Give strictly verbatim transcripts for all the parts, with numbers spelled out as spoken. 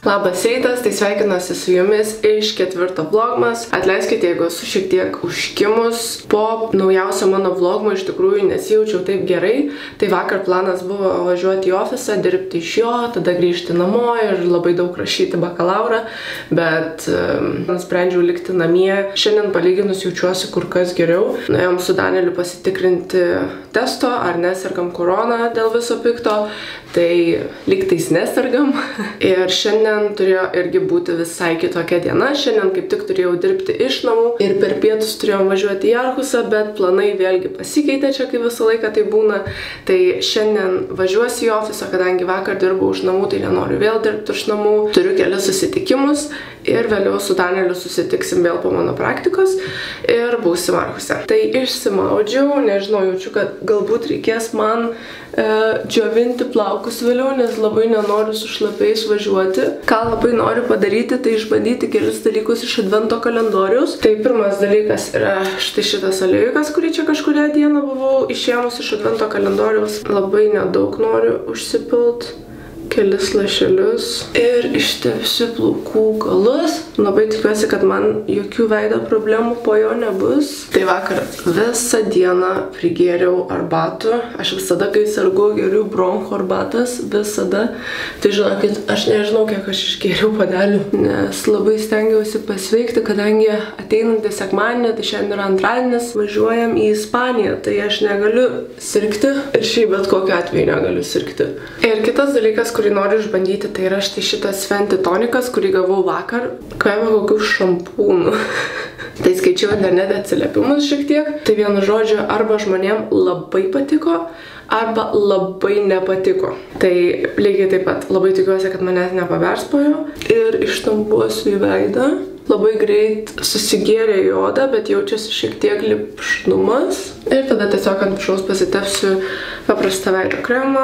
Labas rytas, tai sveikinuosi su jumis iš ketvirto vlogmas. Atleiskite, jeigu esu šiek tiek užkimus. Po naujausio mano vlogmo iš tikrųjų nesijaučiau taip gerai. Tai vakar planas buvo važiuoti į ofisą, dirbti iš jo, tada grįžti namo ir labai daug rašyti bakalaurą. Bet um, nusprendžiau likti namie. Šiandien palyginus jaučiuosi kur kas geriau. Nuėjom su Danieliu pasitikrinti testo, ar nesergam korona dėl viso pikto. Tai lygtais nesergam. Ir šiandien turėjo irgi būti visai kitokia diena. Šiandien kaip tik turėjau dirbti iš namų ir per pietus turėjom važiuoti į Arhusą, bet planai vėlgi pasikeitė čia, kaip visą laiką tai būna. Tai šiandien važiuosiu į ofisą, kadangi vakar dirbau iš namų, tai nenoriu vėl dirbti iš namų. Turiu kelias susitikimus ir vėliau su Danieliu susitiksim vėl po mano praktikos ir būsim Arhuse. Tai išsimaudžiau, nežinau, jaučiu, kad galbūt reikės man e, džiovinti plaukus vėliau, nes labai nenoriu su šlapiais važiuoti. Ką labai noriu padaryti, tai išbandyti kelis dalykus iš advento kalendoriaus. Tai pirmas dalykas yra štai šitas aliejukas, kurį čia kažkurią dieną buvau išėmus iš advento kalendoriaus. Labai nedaug noriu užsipilt. Kelis lašelius ir ištepsiu plaukų galus. Labai tikiuosi, kad man jokių veido problemų po jo nebus. Tai vakar visą dieną prigėriau arbatų. Aš visada, kai sergu, geriu bronchų arbatas. Visada. Tai žinokit, aš nežinau, kiek aš išgėriau padelių, nes labai stengiausi pasveikti, kadangi ateinantį sekmadienį, tai šiandien yra antradienis, važiuojam į Ispaniją. Tai aš negaliu sirgti ir šiaip bet kokiu atveju negaliu sirgti. Ir kitas dalykas, kurį noriu išbandyti, tai yra štai šitas Fenty tonikas, kurį gavau vakar. Kvepia kokių šampūnų. Tai skaičiau internete atsiliepimus šiek tiek. Tai vienu žodžiu, arba žmonėm labai patiko, arba labai nepatiko. Tai lygiai taip pat labai tikiuosi, kad manęs nepaverspojo. Ir ištampuosiu į veidą. Labai greit susigėrė į odą, bet jaučiasi šiek tiek lipšnumas. Ir tada tiesiog ant viršaus pasitepsiu paprastą veido kremą.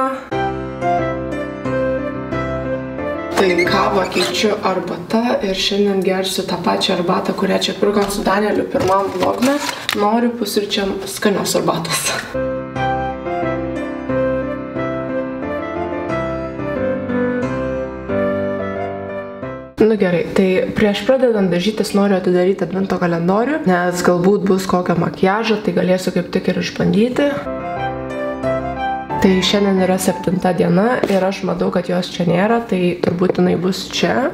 Tai kavą keičiu arbata ir šiandien gersiu tą pačią arbatą, kurią čia pirkom su Danieliu pirmam vlogme. Noriu pusryčiam skanios arbatos. Nu gerai, tai prieš pradedant dažytis noriu atidaryti advento kalendorių, nes galbūt bus kokio makiažo, tai galėsiu kaip tik ir išbandyti. Tai šiandien yra septinta diena ir aš matau, kad jos čia nėra, tai turbūt jinai bus čia.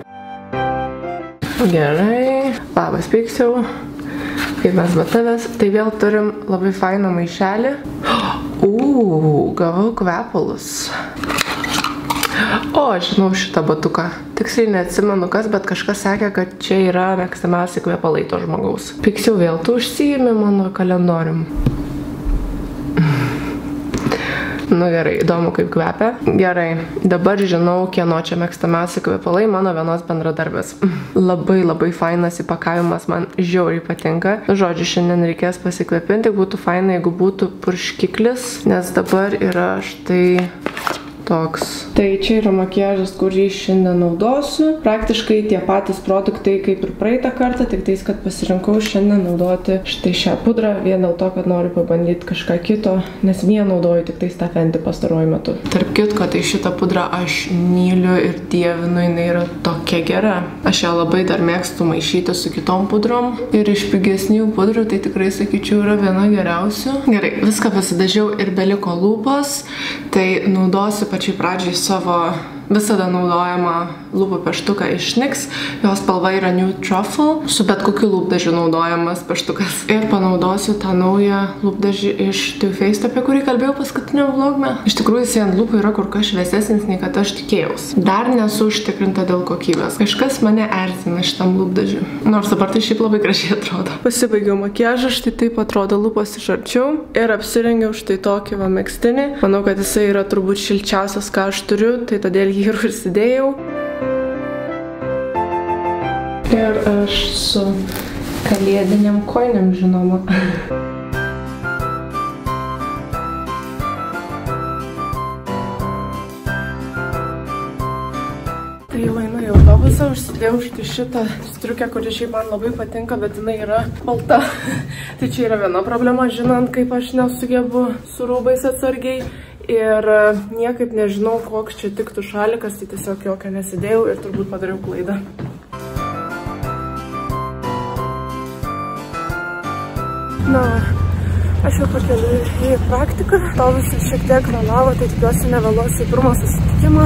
Gerai, labas Piksiau, kaip mes matavęs. Tai vėl turim labai fainą maišelį. Uuu, gavau kvepalus. O, žinau šitą batuką. Tiksliai neatsimenu kas, bet kažkas sakė, kad čia yra mėgstamiausi kvepalai to žmogaus. Piksiau, vėl tu užsiimi mano kalendorium. Nu gerai, įdomu kaip kvepia. Gerai, dabar žinau, kieno čia mėgstamiausi kvepalai, mano vienos bendradarbės. Labai labai fainas įpakavimas, man žiauriai patinka. Žodžiu, šiandien reikės pasikvepinti, būtų faina, jeigu būtų purškiklis, nes dabar yra štai toks. Tai čia yra makiažas, kurį šiandien naudosiu. Praktiškai tie patys produktai kaip ir praeitą kartą, tik tais, kad pasirinkau šiandien naudoti štai šią pudrą, vien dėl to, kad noriu pabandyti kažką kito, nes vien naudoju tik tais tą Fenty pastaruoju metu. Tarp kitko, tai šitą pudrą aš myliu ir dievinu, jinai yra tokia gera. Aš ją labai dar mėgstu maišyti su kitom pudrom ir iš pigesnių pudrų, tai tikrai sakyčiau, yra viena geriausių. Gerai, viską pasidažiau ir beliko lūpos, tai naudosiu pačiai pradžiai savo visada naudojamą lūpų pieštuką iš NYX. Jos spalva yra Nude Truffle. Su bet kokiu lūpdažiu naudojamas pieštukas. Ir panaudosiu tą naują lūpdažį iš Too Faced, apie kurį kalbėjau paskutiniam vlogme. Iš tikrųjų, jis ant lūpų yra kur kas šviesesnis, nei kad aš tikėjausi. Dar nesu užtikrinta dėl kokybės. Kažkas mane erzina šitam lūpdažiu. Nors dabar tai šiaip labai gražiai atrodo. Pasibaigiau makiažą, štai taip atrodo lūpos iš arčiau. Ir apsirengiau štai tokį va megztinį. Manau, kad jisai yra turbūt šilčiausias, ką aš turiu, tai todėl jį ir užsidėjau. Ir aš su kalėdiniam kojinėm, žinoma. Tai jau einu į autobusą, užsidėjau štai šitą striukę, kuri šiaip man labai patinka, bet jinai yra balta. Tai čia yra viena problema, žinant, kaip aš nesugebu su rūbais atsargiai. Ir niekaip nežinau, koks čia tiktų šalikas, tai tiesiog jokio nesidėjau ir turbūt padariau klaidą. Na, aš jau pakeliu į praktiką. Autobusas šiek tiek vėlavo, tai tikiuosi nevėluosiu į pirmą susitikimą.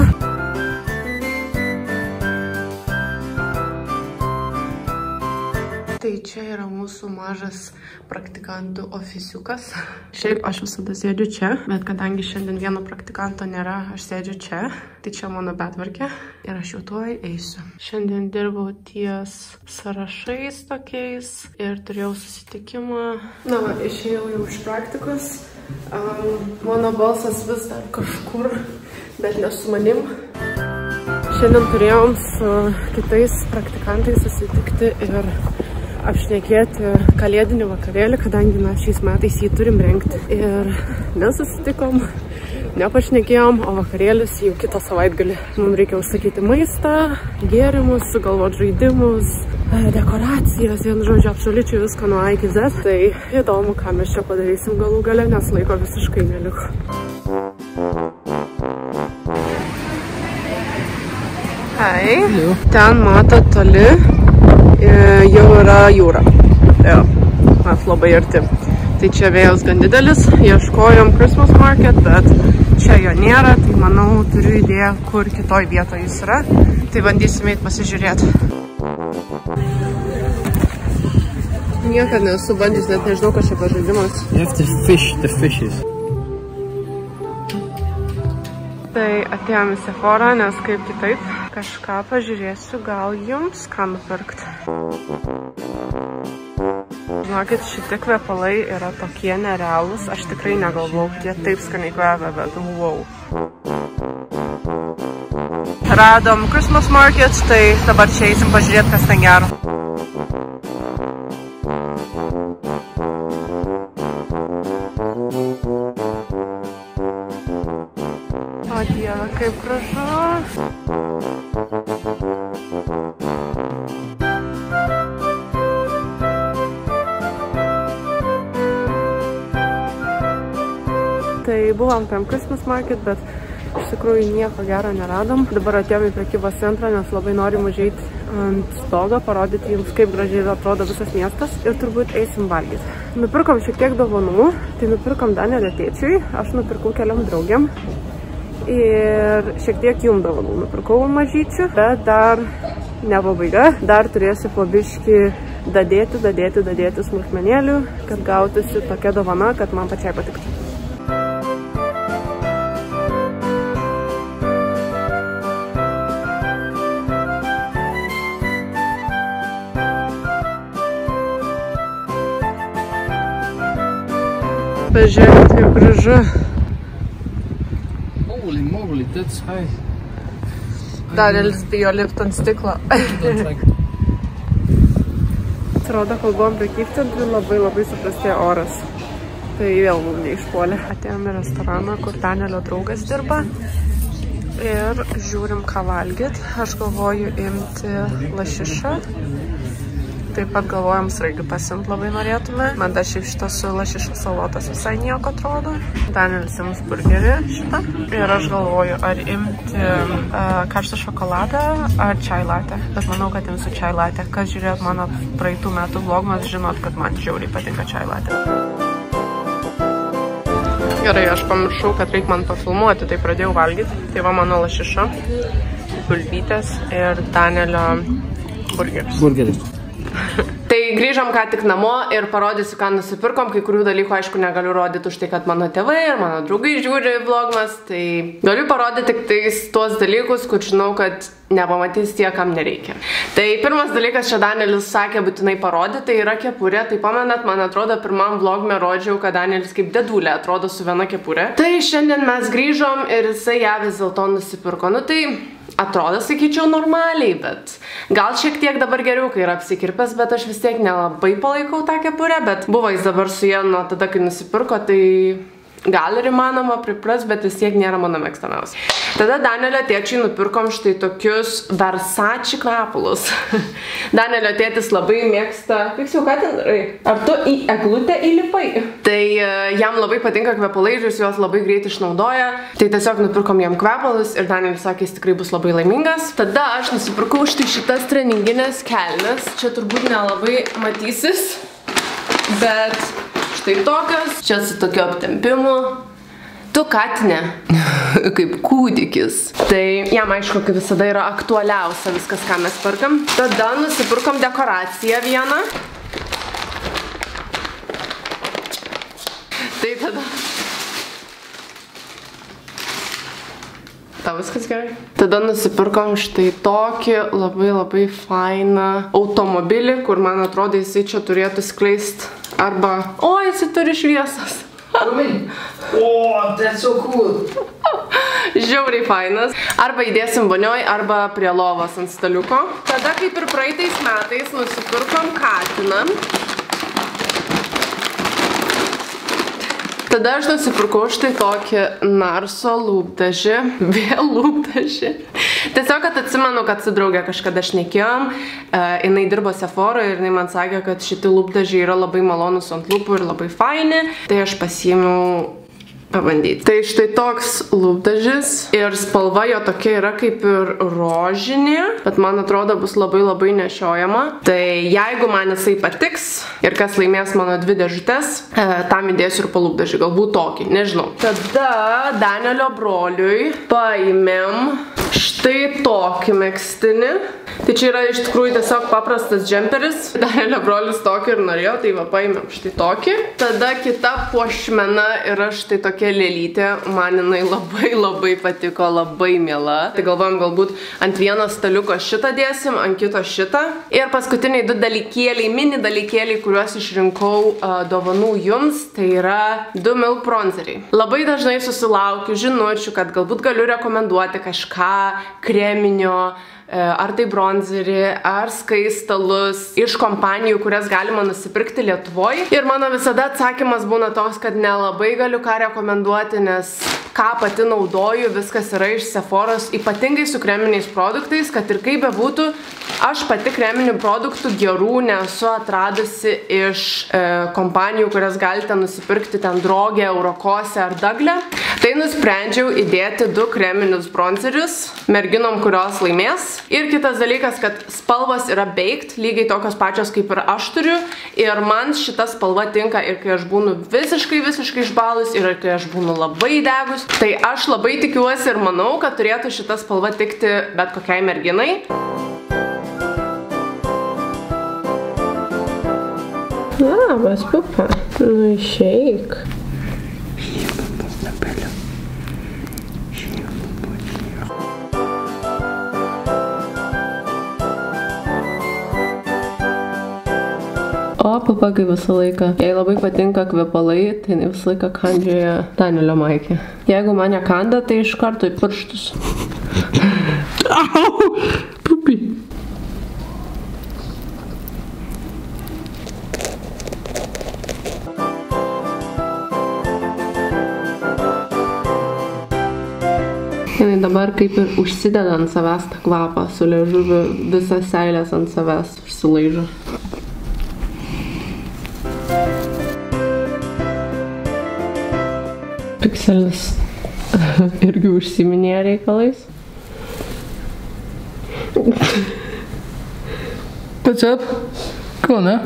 Tai čia yra mūsų mažas praktikantų ofisiukas. Šiaip aš visada sėdžiu čia, bet kadangi šiandien vieno praktikanto nėra, aš sėdžiu čia. Tai čia mano betvarkė ir aš jau tuoj eisiu. Šiandien dirbau ties sąrašais tokiais ir turėjau susitikimą. Na va, išėjau jau iš praktikos. Um, mano balsas vis dar kažkur, bet ne su manim. Šiandien turėjom su kitais praktikantais susitikti ir apšnekėti kalėdinį vakarėlį, kadangi mes šiais metais jį turim rengti. Ir nesusitikom, nepašnekėjom, o vakarėlis jau kitą savaitgalį. Mums reikia užsakyti maistą, gėrimus, sugalvoti žaidimus, dekoracijas, vien žodžiu, absoliučiai viską nuo A iki Z. Tai įdomu, ką mes čia padarysim galų gale, nes laiko visiškai neliko. Hei, ten mato toli. Jau yra jūra. Jo, mes labai arti. Tai čia vėjas gan didelis. Ieškojom Christmas market, bet čia jo nėra. Tai manau, turiu idėją, kur kitoj vietoje jis yra. Tai bandysime eit pasižiūrėti. Niekad nesu bandžius, net nežinau, kas čia pažaidimas. You have to fish the fishes. Tai atėjom į Sephora, nes kaip kitaip. Kažką pažiūrėsiu, gal jums ką nupirkti. Žinokit, šitie kvepalai yra tokie nerealūs. Aš tikrai negalvau, jie taip skaniai kvepia, bet wow. Radom Christmas market, tai dabar čia eisim pažiūrėti, kas ten gero. O dieve, kaip gražu. Tai buvom tam Christmas market, bet iš tikrųjų nieko gero neradom. Dabar atėjom į prekybos centrą, nes labai norim užeiti ant stogo, parodyti jums, kaip gražiai atrodo visas miestas ir turbūt eisim valgyti. Nupirkom šiek tiek dovanų, tai nupirkom Danielio tėčiui, aš nupirkau keliam draugiam ir šiek tiek jum dovanų nupirkau mažyčių, bet dar ne pabaiga, dar turėsiu po biškį dadėti, dadėti, dadėti smulkmenėlių, kad gautųsi tokia dovana, kad man pačiai patiktų. Pažiūrėkit, kaip gražu. Holy moly, that's high. Danielis bijo lipti ant stiklo. Atrodo, kol buvom prekybcentrį, labai labai suprastėjo oras. Tai vėl mums neišpuolė. Atėjom į restoraną, kur Danielio draugas dirba. Ir žiūrim, ką valgyt. Aš galvoju imti lašišą. Taip pat galvojam sraigių pasimt labai norėtume. Man dar šiaip šitas su lašišos salotas visai nieko atrodo. Danielis ims burgerį šitą. Ir aš galvoju, ar imti uh, karštą šokoladą ar čai latę. Bet manau, kad imsiu čai latę. Kas žiūrėt mano praeitų metų vlogmas, žinot, kad man žiauriai patinka čai latė. Gerai, aš pamiršau, kad reikia man pafilmuoti, tai pradėjau valgyti. Tai va mano lašiša, bulvytės ir Danielio burgeris. Burgeris. Tai grįžom ką tik namo ir parodysiu, ką nusipirkom. Kai kurių dalykų, aišku, negaliu rodyti už tai, kad mano tėvai ir mano draugai žiūri vlogmas. Tai galiu parodyti tik tais tuos dalykus, kur žinau, kad nepamatys tie, kam nereikia. Tai pirmas dalykas, čia Danielis sakė būtinai parodyti, tai yra kepurė. Tai pamenat, man atrodo, pirmam vlogme rodžiau, kad Danielis kaip dedulė atrodo su viena kepurė. Tai šiandien mes grįžom ir jisai ją vis dėlto nusipirko. Nu tai atrodo, sakyčiau, normaliai, bet gal šiek tiek dabar geriau, kai yra apsikirpęs, bet aš vis tiek nelabai palaikau tą kepurę, bet buvo jis dabar su ja nuo tada, kai nusipirko, tai gal ir įmanoma pripras, bet vis tiek nėra mano mėgstamiausias. Tada Danielio tėčiai nupirkom štai tokius Versace kvepalus. Danielio tėtis labai mėgsta... Tiksliau, ką ten darai? Ar tu į eglutę įlipai? Tai uh, jam labai patinka kvepalai ir jis juos labai greit išnaudoja. Tai tiesiog nupirkom jam kvepalus ir Danielis sakė, jis tikrai bus labai laimingas. Tada aš nusipirkau štai šitas treninginės kelnes. Čia turbūt nelabai matysis, bet štai tokios. Čia su tokiu aptempimu. Tu katinė, kaip kūdikis. Tai jam aišku, kaip visada yra aktualiausia viskas, ką mes perkam. Tada nusipirkom dekoraciją vieną. Tai tada... Tau viskas gerai? Tada nusipirkom štai tokį labai labai fainą automobilį, kur man atrodo jisai čia turėtų skleist arba... O, jisai turi šviesas. Oh, that's so cool. Žiauriai fainas. Arba įdėsim vonioj, arba prie lovos ant staliuko. Tada kaip ir praeitais metais nusipirkom katiną. Tada aš nusipirkau štai tokį Narso lūpdažį. Vėl lūpdažį. Tiesiog, kad atsimenu, kad su draugė kažkada šnekėjom. Uh, jinai dirbo Sephoroje ir jinai man sakė, kad šitie lūpdažiai yra labai malonus ant lūpų ir labai faini. Tai aš pasiėmiau pabandyti. Tai štai toks lūpdažis ir spalva jo tokia yra kaip ir rožinė, bet man atrodo bus labai labai nešiojama. Tai jeigu man jisai patiks ir kas laimės mano dvi dėžutes, e, tam įdėsiu ir palūpdažį, galbūt tokį, nežinau. Tada Danielio broliui paėmėm štai tokį megztinį. Tai čia yra iš tikrųjų tiesiog paprastas džemperis. Danielio brolis tokį ir norėjo, tai va paėmėm štai tokį. Tada kita puošmena yra štai tokia lėlytė. Man jinai labai labai patiko, labai miela. Tai galvojom galbūt ant vieno staliuko šitą dėsim, ant kito šitą. Ir paskutiniai du dalykėliai, mini dalykėliai, kuriuos išrinkau uh, dovanų jums, tai yra du milk bronzeriai. Labai dažnai susilaukiu žinučių, kad galbūt galiu rekomenduoti kažką kreminio, ar tai bronzerį, ar skaistalus iš kompanijų, kurias galima nusipirkti Lietuvoje. Ir mano visada atsakymas būna toks, kad nelabai galiu ką rekomenduoti, nes ką pati naudoju, viskas yra iš Sephoros, ypatingai su kreminiais produktais, kad ir kaip bebūtų, aš pati kreminių produktų gerų nesu atradusi iš e, kompanijų, kurias galite nusipirkti ten Drogė, Eurokose ar Dagle. Tai nusprendžiau įdėti du kreminius bronzerius merginom, kurios laimės. Ir kitas dalykas, kad spalvos yra baked, lygiai tokios pačios kaip ir aš turiu. Ir man šita spalva tinka ir kai aš būnu visiškai, visiškai išbalus, ir kai aš būnu labai degus. Tai aš labai tikiuosi ir manau, kad turėtų šita spalva tikti bet kokiai merginai. Labas, pupa. Nu išeik. O, papa, kaip visą laiką. Jei labai patinka kvepalai, tai visą laiką kandžioja Danielio Maikė. Jeigu mane kanda, tai iš karto į pirštus. Au! Pupi! Jinai dabar kaip ir užsideda ant savęs tą kvapą, su liežuviu visas seilės ant savęs užsilaižo. Pikselis irgi užsiminėja reikalais. What's up? Cool, ne?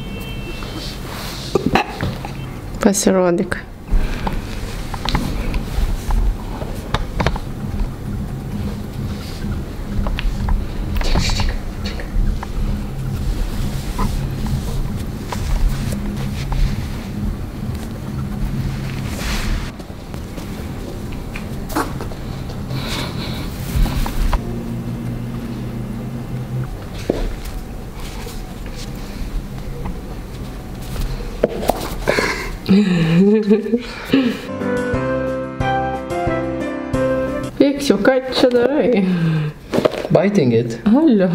Pasirodyk. Piksiu, ką čia darai? Biting it. Alio.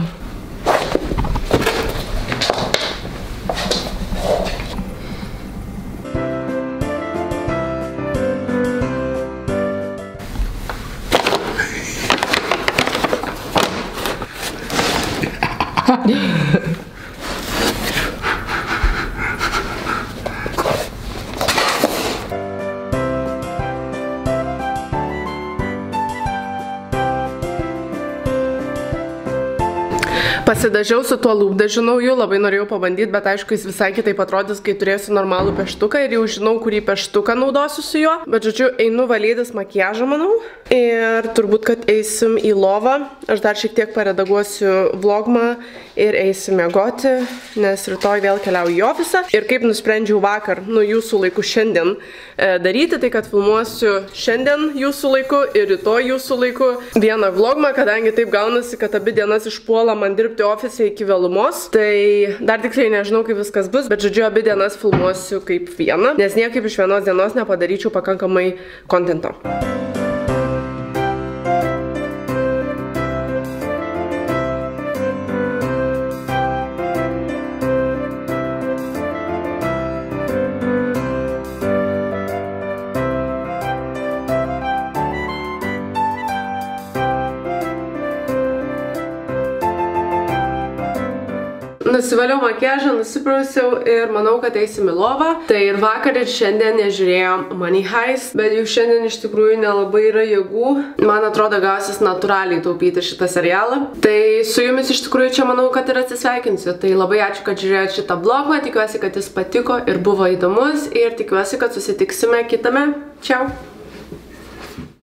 Pasidažiau su tuo lūpdažiu nauju, labai norėjau pabandyti, bet aišku, jis visai kitaip atrodys, kai turėsiu normalų pieštuką ir jau žinau, kurį pieštuką naudosiu su juo. Bet žodžiu, einu valytis makiažą, manau. Ir turbūt, kad eisim į lovą. Aš dar šiek tiek paredaguosiu vlogmą ir eisim miegoti, nes rytoj vėl keliauju į ofisą. Ir kaip nusprendžiau vakar, nu jūsų laiku šiandien e, daryti, tai kad filmuosiu šiandien jūsų laiku ir rytoj jūsų laiku vieną vlogmą, kadangi taip gaunasi, kad abi dienas išpuola man dirbti ofise iki vėlumos. Tai dar tiksliai nežinau, kaip viskas bus, bet žodžiu, abi dienas filmuosiu kaip vieną, nes niekaip iš vienos dienos nepadaryčiau pakankamai kontento. Nusivaliau makiažą, nusiprausiau ir manau, kad eisim į lovą. Tai ir vakar ir šiandien nežiūrėjom Money Heist, bet jau šiandien iš tikrųjų nelabai yra jėgų. Man atrodo, gausis natūraliai taupyti šitą serialą. Tai su jumis iš tikrųjų čia manau, kad ir atsisveikinsiu. Tai labai ačiū, kad žiūrėjote šitą vlogą, tikiuosi, kad jis patiko ir buvo įdomus ir tikiuosi, kad susitiksime kitame. Čiau!